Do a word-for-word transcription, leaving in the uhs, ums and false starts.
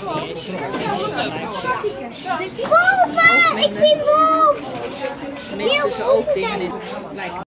Wolven! Ik zie een wolf! Misten ze ook dingen in.